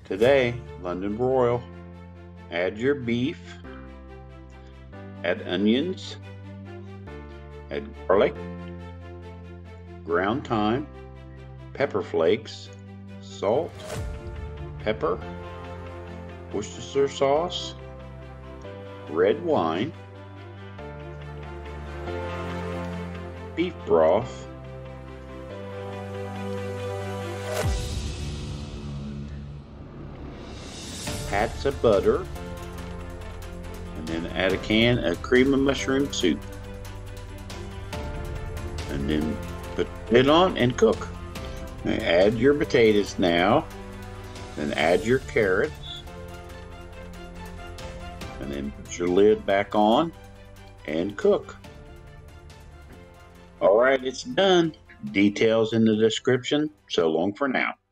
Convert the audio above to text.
Today, London broil. Add your beef, add onions, add garlic, ground thyme, pepper flakes, salt, pepper, Worcestershire sauce, red wine, beef broth, pats of butter, and then add a can of cream of mushroom soup. And then put it on and cook. And add your potatoes now, then add your carrots, and then put your lid back on and cook. All right, it's done. Details in the description. So long for now.